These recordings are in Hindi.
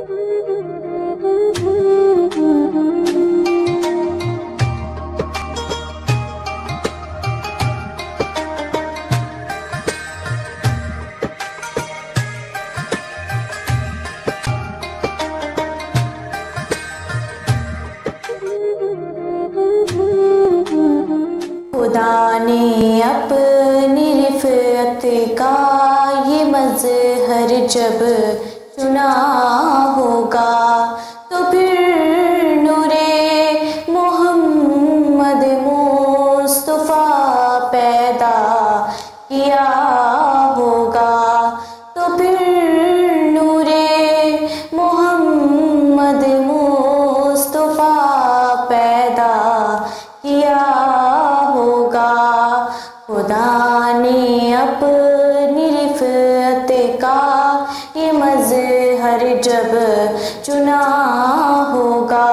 खुदा ने अपनी रिफ़अत का ये मज़हर जब चुना होगा, तो फिर नूरे मोहम्मद मुस्तफ़ा पैदा किया होगा। तो फिर नूरे मोहम्मद मुस्तफ़ा पैदा किया होगा। खुदा ने अपनी रिफ़अत का ये मज़हर जब चुना होगा।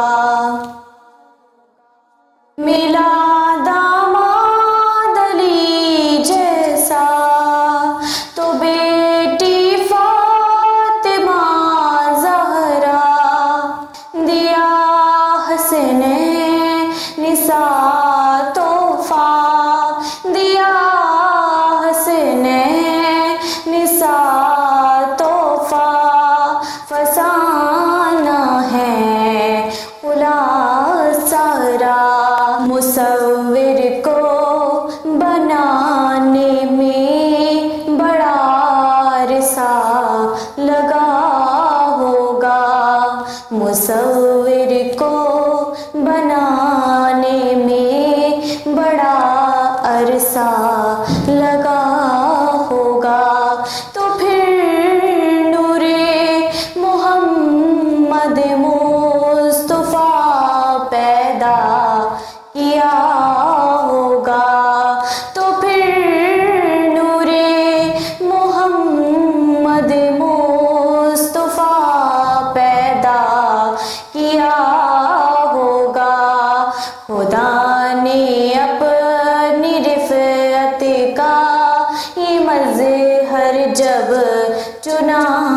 मिला दामाद अली जैसा तो बेटी फ़ातिमा ज़हरा, दिया हसने निसा तोहफ़ा, दिया हसने निसा तोहफ़ा, फसाना है खुला सारा। मुसव्विर को बनाने में बड़ा अरसा लगा होगा। मुसव्विर को बनाने में बड़ा अरसा लगा होगा। तो फिर नूरे मोहम्मद मुस्तफ़ा पैदा किया होगा। तो फिर नूरे मोहम्मद मुस्तफ़ा पैदा किया होगा। खुदा ने अपनी रिफ़अत का ये मज़हर जब चुना